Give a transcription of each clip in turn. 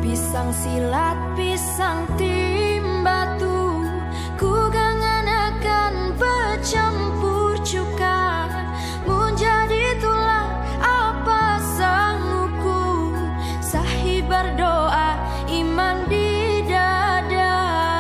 Pisang silat, pisang timbatu, ku ganganakan bercampur cuka, menjadi tulang apa sanggupku, sahih berdoa iman di dada,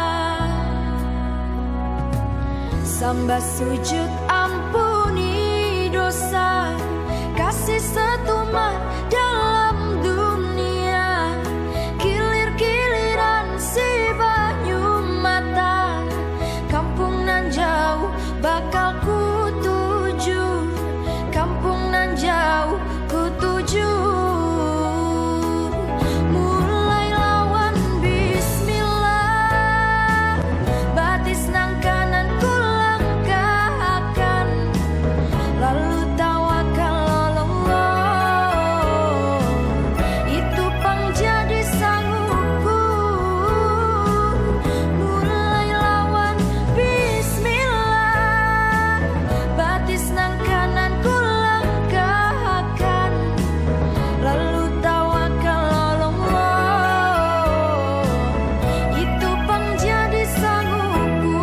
sembah sujud ampuni dosa, kasih setuman dalam dunia, kilir-kiliran si banyu mata, kampung nan jauh bakal ku tuju, kampung nan jauh ku tuju. Mulai lawan bismillah, batis nang kanan ku langkahkan, lalu tawakal Allah, itu pang jadi sanggupku. Mulai lawan bismillah, batis nang kanan ku langkahkan, lalu tawakal Allah, itu pang jadi sanggupku.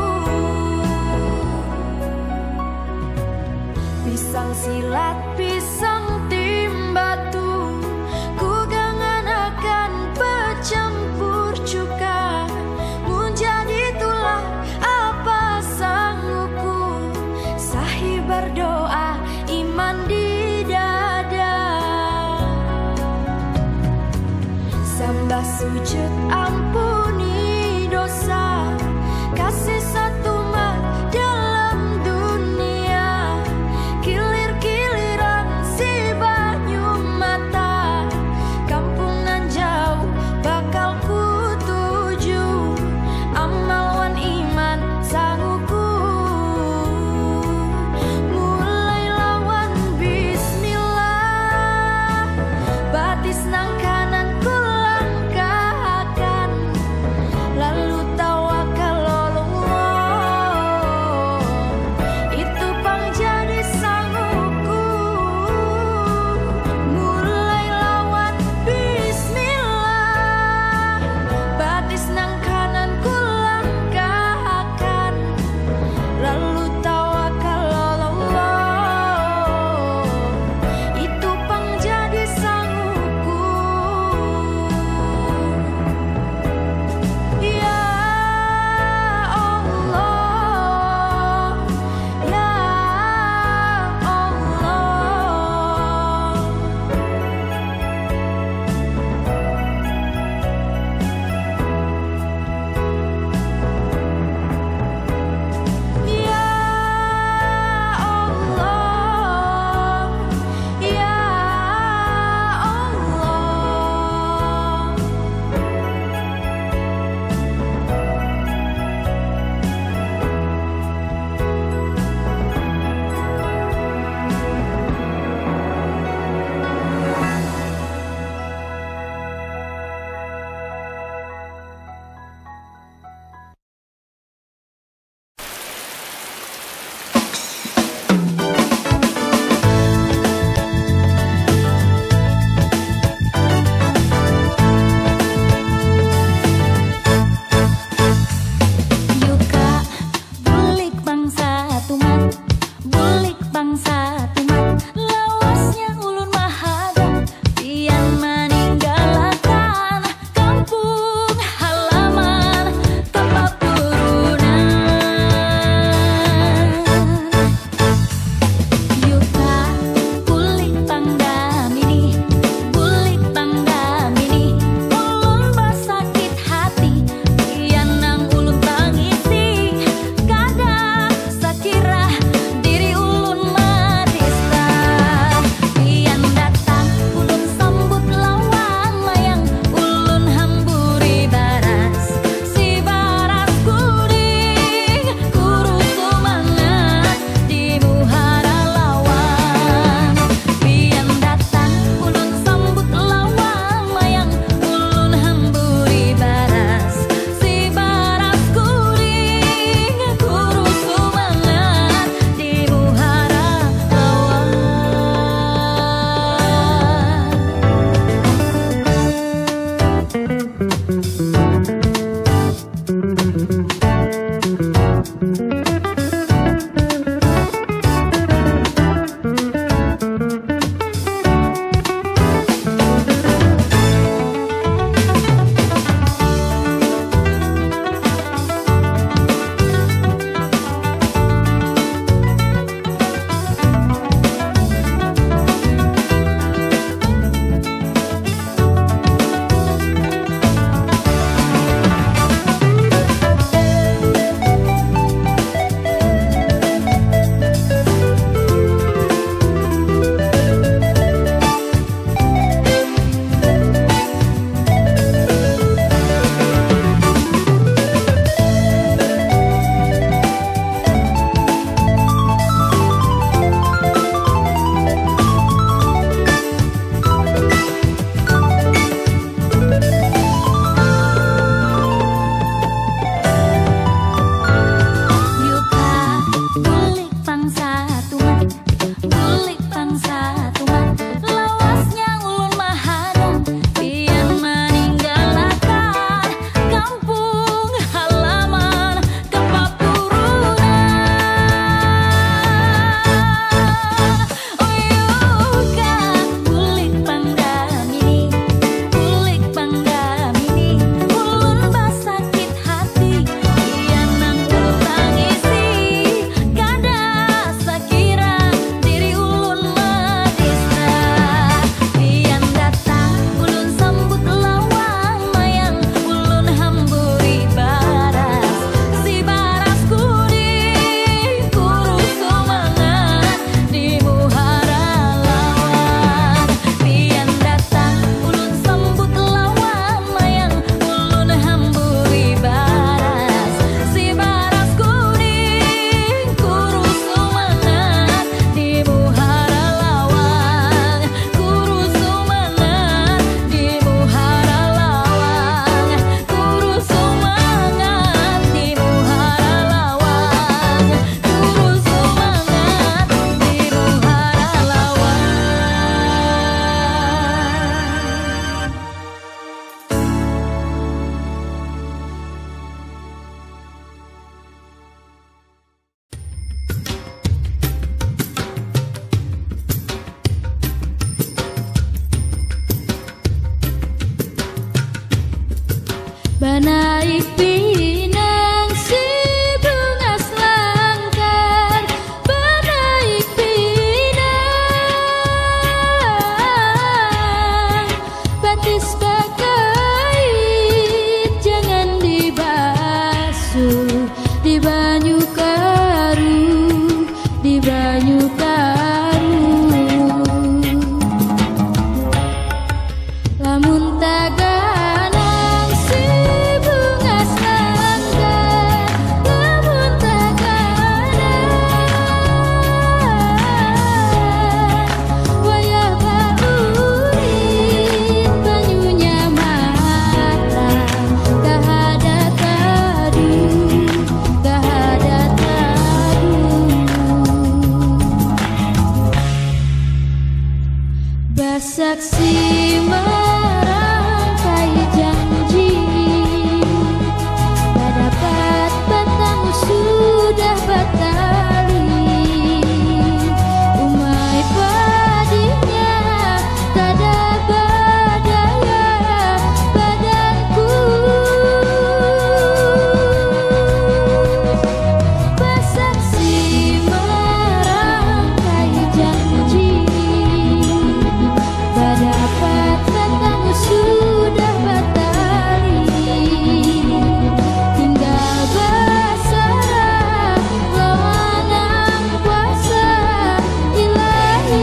Pisang silat, pisang timbatu, ku ganganakan bercampur cuka, menjadi tulang apa sanggupku, sahih berdoa iman di dada, sembah sujud ampuni dosa, kasih satu mat dalam dunia, kilir-kiliran si banyu mata, kampung nan jauh bakal ku tuju, amal wan iman sanggupku. Mulai lawan bismillah, batis nang kanan ku langkahkan, lalu tawakal Allah, Banaik pinang si bunga selangkar, banaik pinang batis bakait jangan dibasuh di banyu karu, di banyu karu. Lamun taganang si bunga selangkar, lamun taganang wayah baurit banyunya mata kahada kadu, kahada kadu. Basaksi merangkai janji, tak dapat batang sudah batali. Umai padinya tak ada badaya badanku. Basaksi merangkai janji, tak dapat batang sudah batali. Tinggal basarah lawanang kuasa ilahi.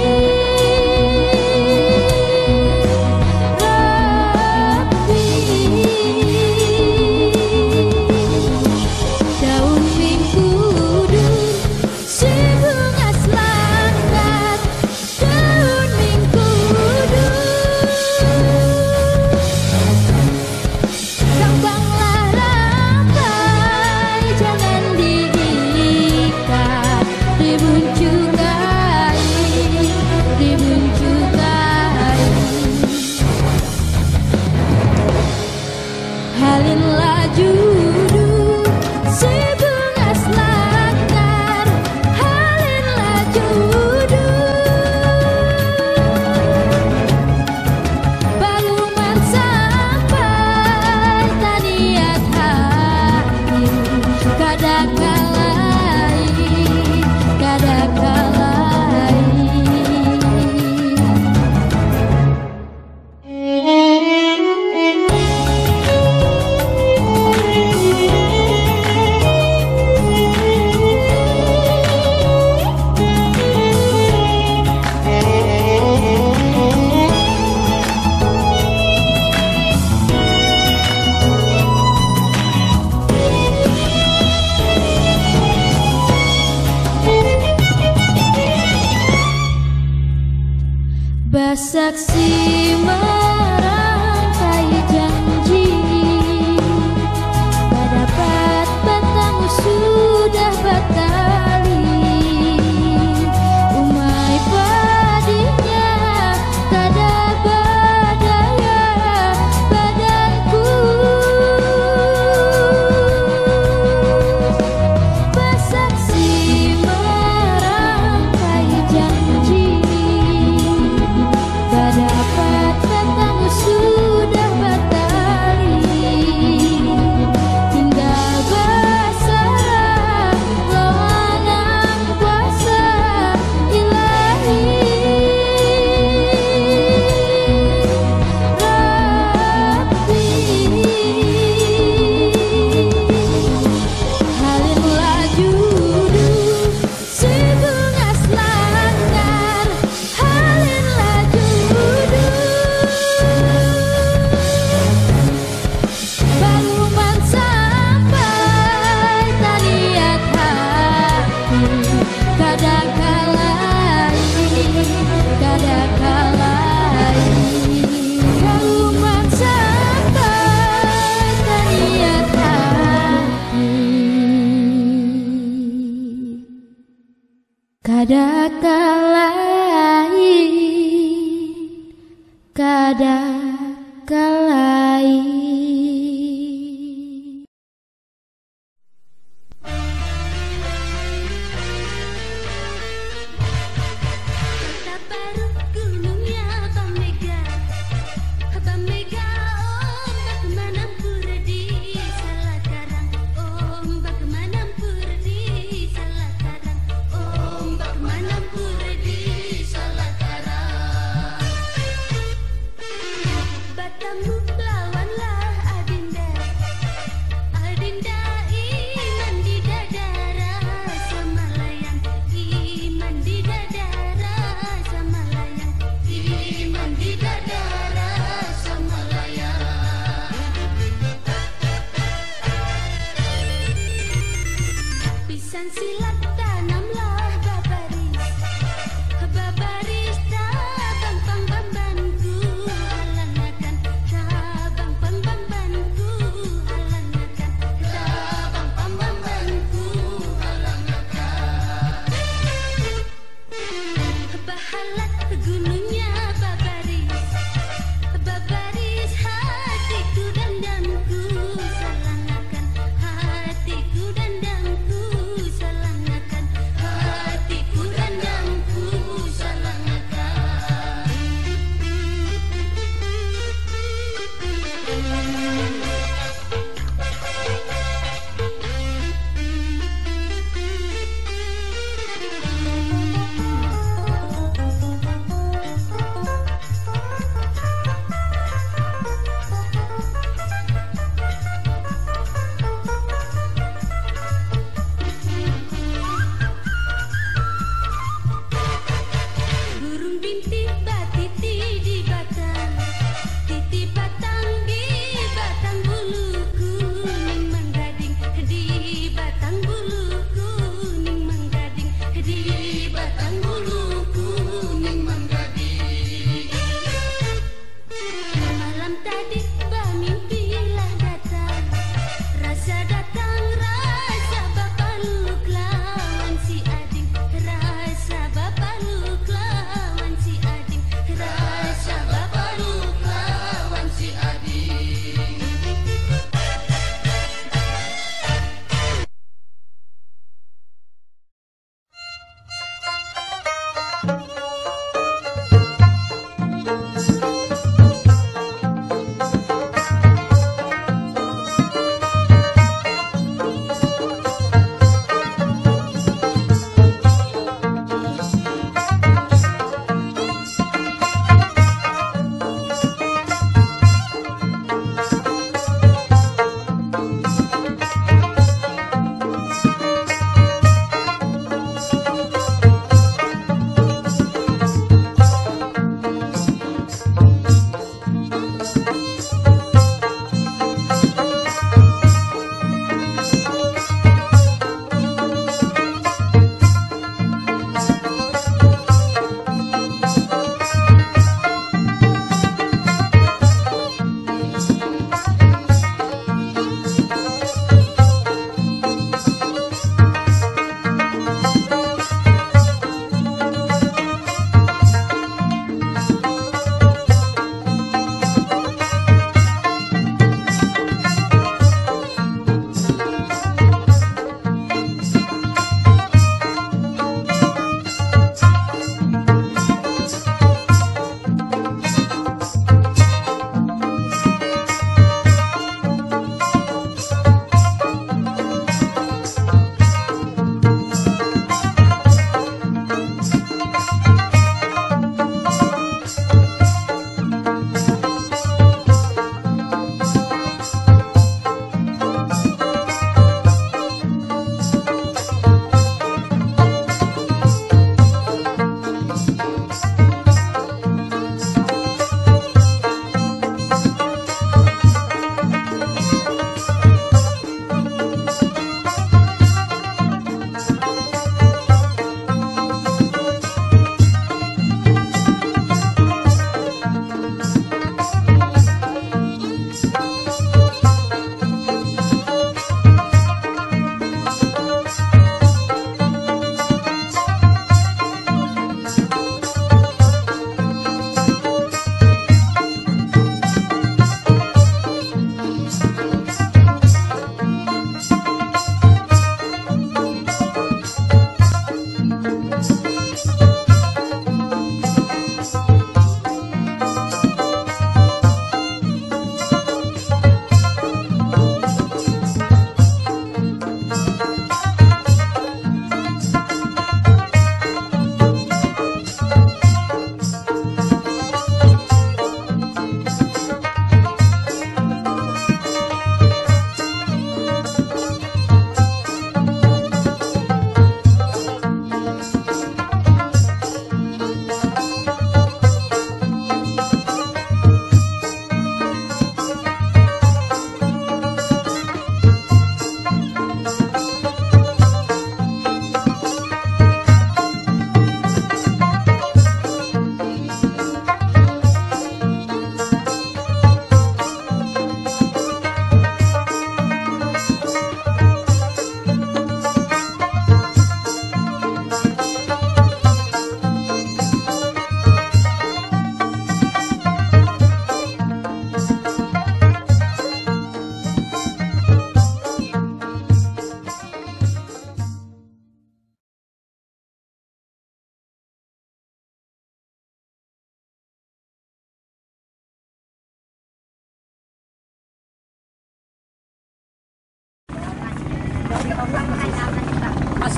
Rabbi daun mingkudu si bunga selangkar, daun mingkudu kembanglah rampai jangan diikat, dibuncu kain, dibuncu kain. Halin laju duduk si bunga selangkar, halin laju duduk baluman sampai taniat hati kada kalai, kada kalai. Basaksi merangkai janji, tak dapat batang sudah batali. Umai padinya tak ada badaya badanku. Basaksi merangkai janji, tak dapat batang sudah batali. Tinggal basarah lawanang kuasa ilahi. Rabbi halin laju duduk si bunga selangkar, halin laju duduk baluman sampai taniat hati kada kalai, kada kalai. Baluman sampai taniat hati kada kalai, kada kalai. Gunungnya Abang Mega, Abang Mega ombak mana pura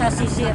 kita sisir.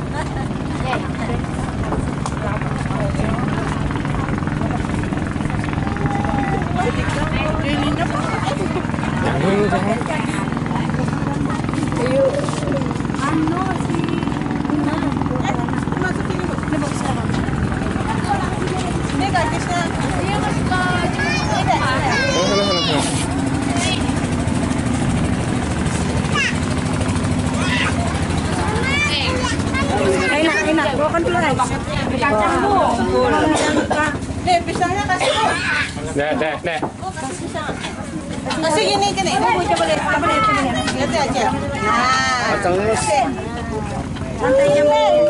Enak, bawakan dulu guys. Kacang bu. Nih, pisangnya kasih. Deh. Kasih gini. Coba lihat. Lihat aja. Nah, Kacangnya. santainya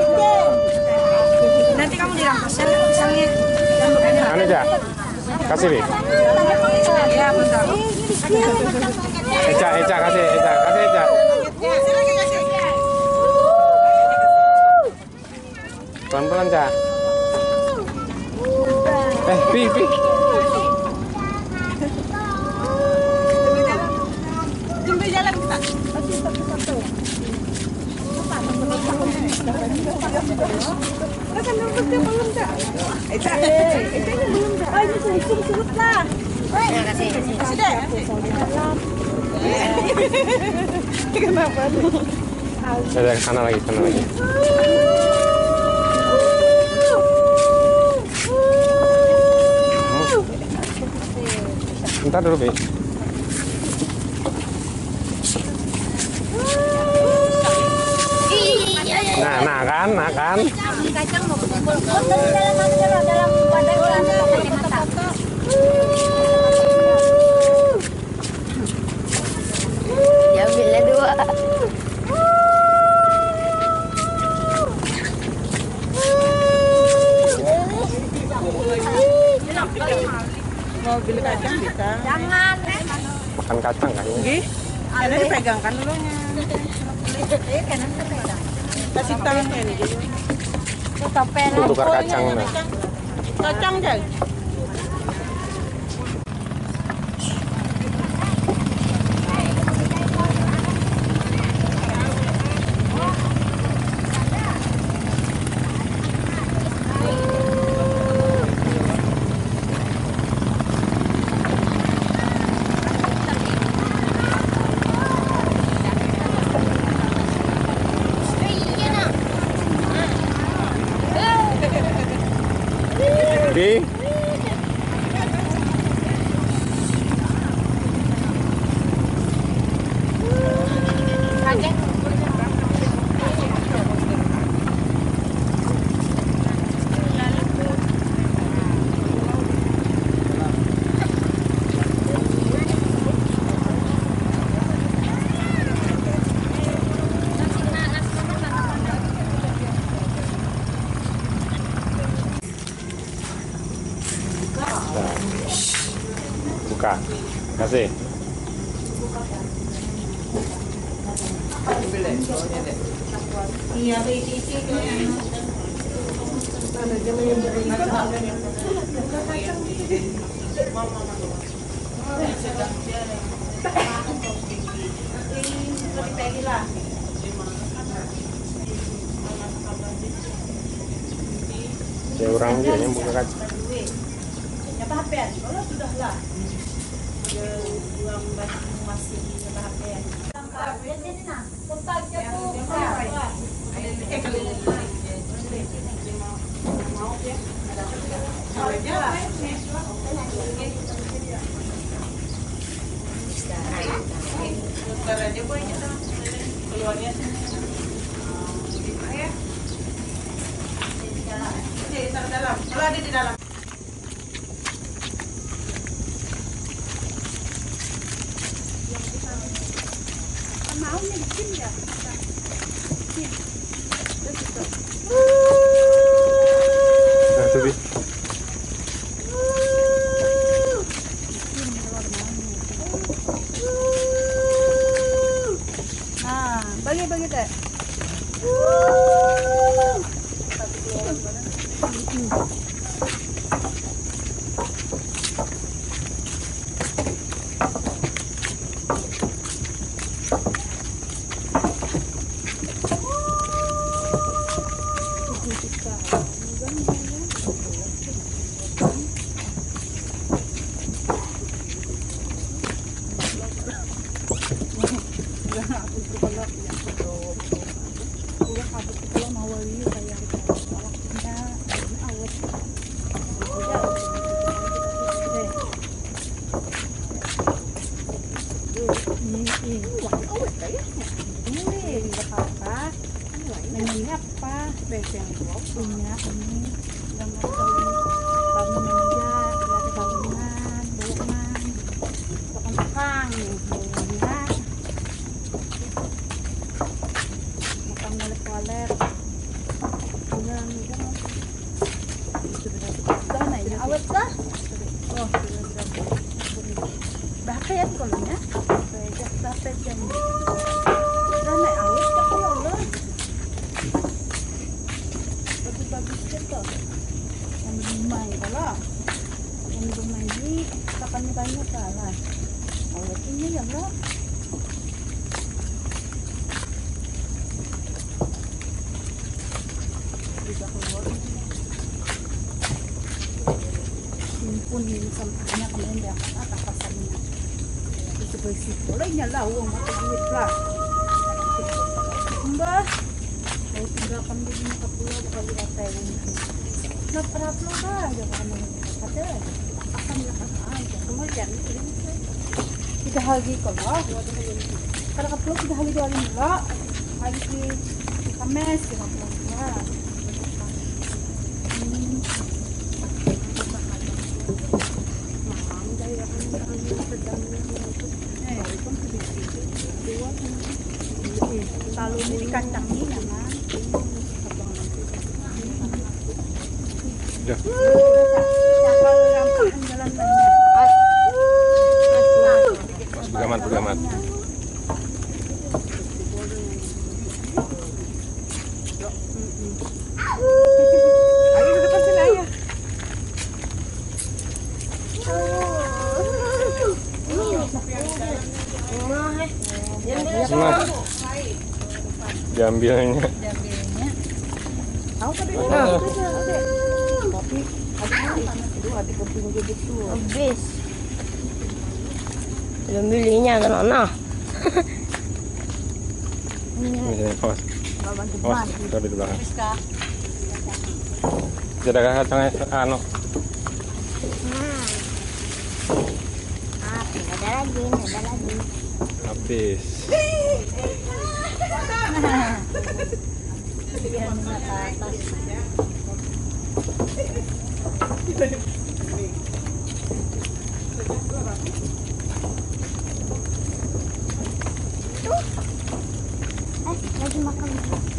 nanti kamu dirampas ya pisangnya. Anu aja. Kasih, Bi. Ya, bentar. Eca, kasih Eca. Pelan-pelan, Cak. Pi. Jumpa jalan kita. Kenapa tuh? Ada ke sana lagi. Bentar dulu, Bi. Nah kan. Kacang mau kumpul dalam wadah diambilnya 2. Mau beli kacang bisa. Jangan. Makan kacang kan? Nggih. Ada dipegangkan dulunya. Kasih tangannya ini. Itu tukar kacang. Nah. Kacang Jang. Bi. Buka. Kasih. Iya, Ya orang dia yang buka kaca. kalau sudah lah buang masih kehapean. Aja boy keluarnya di dalam. Kalau ada di dalam. Maunya di sini ya. Nah, tuh, Bi. Nah, bagi deh. Nggak apa-apa. Namanya apa? Beseng punya ini. Nggak mau bangun aja. Ada bangunan, bangunan. Tukang-tukang, bangunan. Makan toilet. Awet kah? Oh, bakit kalau nya? Bakit yan. Sana awet ka ko lang. Bagus-bagus ka. Ang lumay pala. Ang lumay di kapan-kanya pala. Awet niya yan lo. Kunin sampahnya kemarin dia atas pasarnya itu bersih boleh nyala uang atau duit lah mbak kalau tinggalkan di sini ke pulau bakal diratain nah peraplo lah jangan kata akan dilakukan aja kemudian tiga hari kalau kada ke pulau 3 hari 2 hari enggak hari di Kamis 50 lah. Kalau ini dikacang ini kan. Ya. Pegaman. Ayo ke depan sini ayah. Nah, diambilnya. Tahu tadi. Tapi ada keping gitu. Habis. Belum belinya kan Nona. Ini awas. Awas, kita di belakang. Bisa. Jadi kacangnya anu. Ada lagi. Habis. Lagi makan.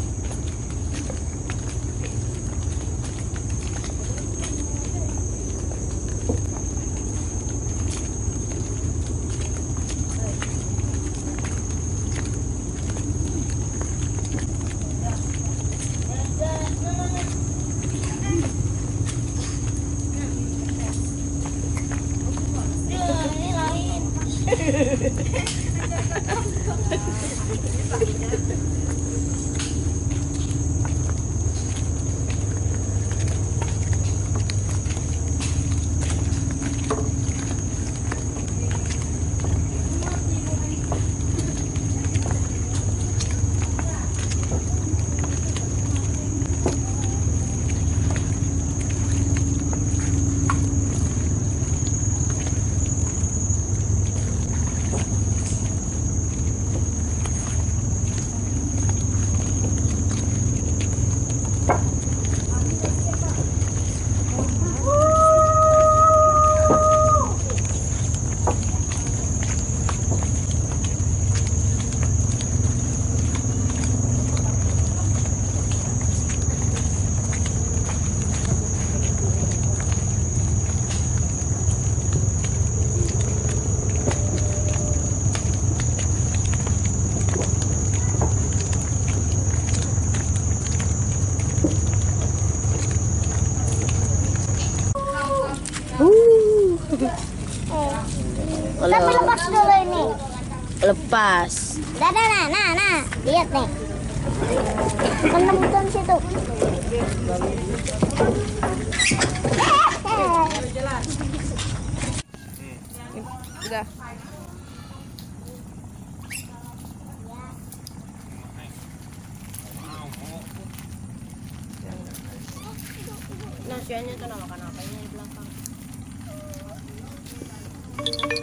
Tapi lepas dulu ini. Lepas. Nah. Lihat nih. Menemukan situ. Udah. Nasiannya tuh makan apa ini di belakang.